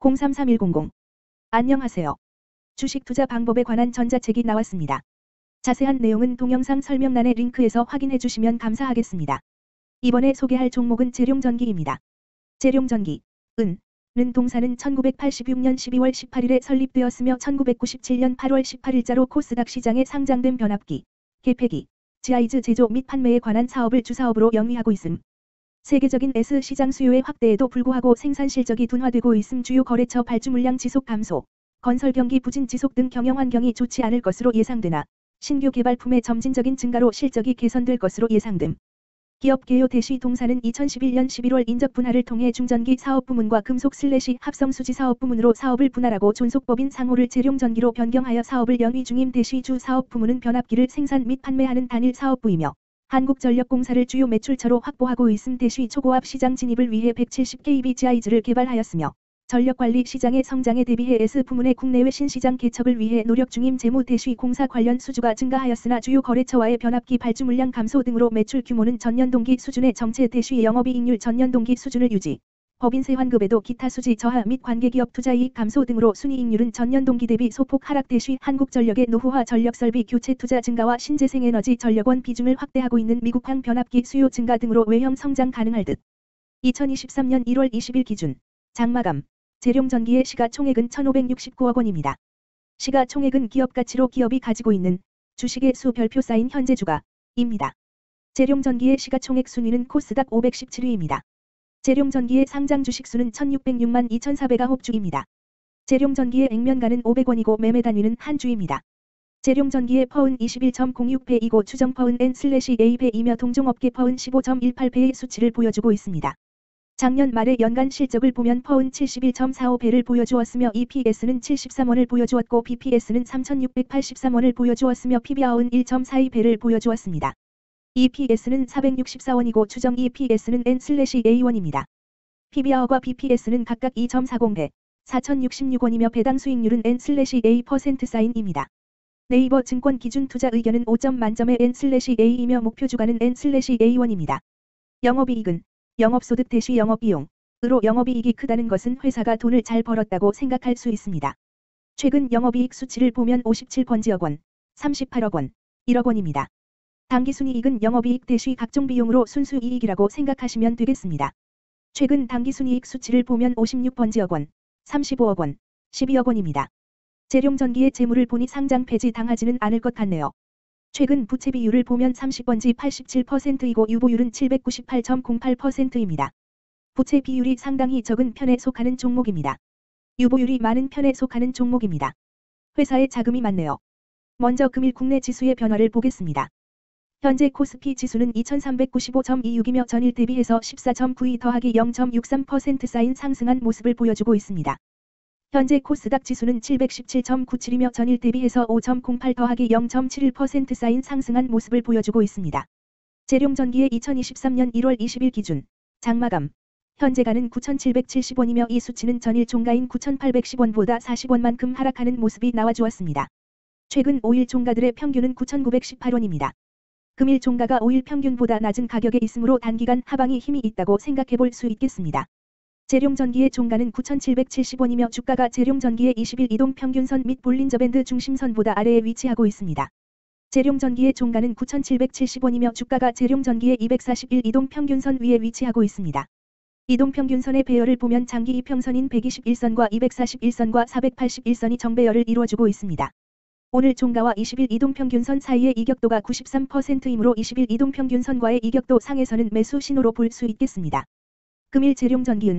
033100. 안녕하세요. 주식 투자 방법에 관한 전자책이 나왔습니다. 자세한 내용은 동영상 설명란의 링크에서 확인해 주시면 감사하겠습니다. 이번에 소개할 종목은 재룡전기입니다. 재룡전기, 는 동사는 1986년 12월 18일에 설립되었으며 1997년 8월 18일자로 코스닥 시장에 상장된 변압기, 개폐기, 지하이즈 제조 및 판매에 관한 사업을 주사업으로 영위하고 있음. 세계적인 S 시장 수요의 확대에도 불구하고 생산 실적이 둔화되고 있음. 주요 거래처 발주 물량 지속 감소, 건설 경기 부진 지속 등 경영 환경이 좋지 않을 것으로 예상되나 신규 개발품의 점진적인 증가로 실적이 개선될 것으로 예상됨. 기업 개요 대시 동사는 2011년 11월 인적 분할을 통해 중전기 사업 부문과 금속 합성 수지 사업 부문으로 사업을 분할하고 존속법인 상호를 재룡전기로 변경하여 사업을 영위 중임. 대시 주 사업 부문은 변압기를 생산 및 판매하는 단일 사업부이며 한국전력공사를 주요 매출처로 확보하고 있음. 대시 초고압 시장 진입을 위해 170kV 지하이즈를 개발하였으며 전력관리 시장의 성장에 대비해 S 부문의 국내외 신시장 개척을 위해 노력 중임. 재무 대시 공사 관련 수주가 증가하였으나 주요 거래처와의 변압기 발주 물량 감소 등으로 매출 규모는 전년 동기 수준의 정체. 대시 영업이익률 전년 동기 수준을 유지. 법인세 환급에도 기타 수지 저하 및 관계기업 투자이익 감소 등으로 순이익률은 전년 동기 대비 소폭 하락. 대시 한국전력의 노후화 전력설비 교체 투자 증가와 신재생에너지 전력원 비중을 확대하고 있는 미국항 변압기 수요 증가 등으로 외형 성장 가능할 듯. 2023년 1월 20일 기준 장마감 재룡전기의 시가총액은 1,569억 원입니다. 시가총액은 기업가치로 기업이 가지고 있는 주식의 수 별표 쌓인 현재 주가입니다. 재룡전기의 시가총액 순위는 코스닥 517위입니다. 재룡전기의 상장 주식수는 1,606만 2,409주입니다. 재룡전기의 액면가는 500원이고 매매 단위는 한 주입니다. 재룡전기의 퍼은 21.06배이고 추정 퍼은 N/A배이며 동종업계 퍼은 15.18배의 수치를 보여주고 있습니다. 작년 말의 연간 실적을 보면 퍼은 71.45배를 보여주었으며 EPS는 73원을 보여주었고 BPS는 3,683원을 보여주었으며 PBR은 1.42배를 보여주었습니다. EPS는 464원이고 추정 EPS는 N/A1입니다. PBR과 BPS는 각각 2.40배, 4,066원이며 배당 수익률은 N/A%입니다. 네이버 증권 기준 투자 의견은 5점 만점의 N/A이며 목표 주가는 N/A1입니다. 영업이익은 영업소득 대시 영업비용으로 영업이익이 크다는 것은 회사가 돈을 잘 벌었다고 생각할 수 있습니다. 최근 영업이익 수치를 보면 57번지억 원, 38억 원, 1억 원입니다. 당기순이익은 영업이익 대시 각종 비용으로 순수이익이라고 생각하시면 되겠습니다. 최근 당기순이익 수치를 보면 56번지억 원, 35억 원, 12억 원입니다. 재룡전기의 재물을 보니 상장 폐지 당하지는 않을 것 같네요. 최근 부채 비율을 보면 30번지 87%이고 유보율은 798.08%입니다. 부채 비율이 상당히 적은 편에 속하는 종목입니다. 유보율이 많은 편에 속하는 종목입니다. 회사에 자금이 많네요. 먼저 금일 국내 지수의 변화를 보겠습니다. 현재 코스피 지수는 2395.26이며 전일 대비해서 14.92 더하기 0.63% 쌓인 상승한 모습을 보여주고 있습니다. 현재 코스닥 지수는 717.97이며 전일 대비해서 5.08 더하기 0.71% 쌓인 상승한 모습을 보여주고 있습니다. 재룡전기의 2023년 1월 20일 기준 장마감 현재가는 9,770원이며 이 수치는 전일 종가인 9,810원보다 40원만큼 하락하는 모습이 나와주었습니다. 최근 5일 종가들의 평균은 9,918원입니다. 금일 종가가 5일 평균보다 낮은 가격에 있으므로 단기간 하방이 힘이 있다고 생각해 볼 수 있겠습니다. 재룡전기의 종가는 9,770원이며 주가가 재룡전기의 20일 이동평균선 및 볼린저밴드 중심선보다 아래에 위치하고 있습니다. 재룡전기의 종가는 9,770원이며 주가가 재룡전기의 241 이동평균선 위에 위치하고 있습니다. 이동평균선의 배열을 보면 장기 이평선인 121선과 241선과 481선이 정배열을 이루어주고 있습니다. 오늘 종가와 20일 이동평균선 사이의 이격도가 93%이므로 20일 이동평균선과의 이격도 상에서는 매수 신호로 볼 수 있겠습니다. 금일 재룡전기는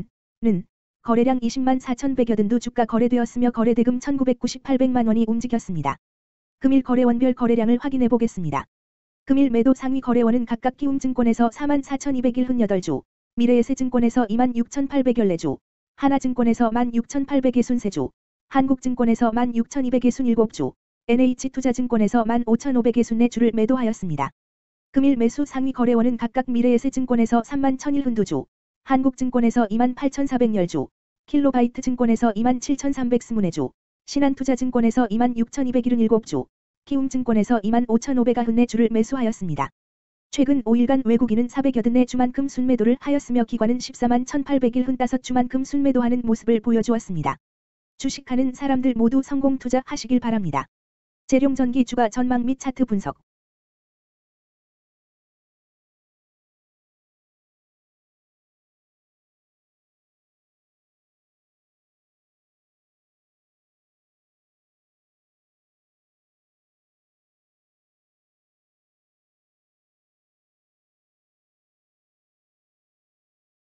거래량 20만 4,100여 든두 주가 거래되었으며 거래대금 1,998백만 원이 움직였습니다. 금일 거래원별 거래량을 확인해 보겠습니다. 금일 매도 상위 거래원은 각각 키움증권에서 44,201흔8주, 미래에셋증권에서 26,814주, 하나증권에서 16,863주, 한국증권에서 16,267주, NH투자증권에서 15,564주를 매도하였습니다. 금일 매수 상위 거래원은 각각 미래에셋증권에서 31,001흔2주, 한국증권에서 28,410주, 킬로바이트증권에서 27,320주, 신한투자증권에서 26,277주, 키움증권에서 25,594주를 매수하였습니다. 최근 5일간 외국인은 484주만큼 순매도를 하였으며 기관은 14만 1875주만큼 순매도하는 모습을 보여주었습니다. 주식하는 사람들 모두 성공 투자하시길 바랍니다. 재룡전기 주가 전망 및 차트 분석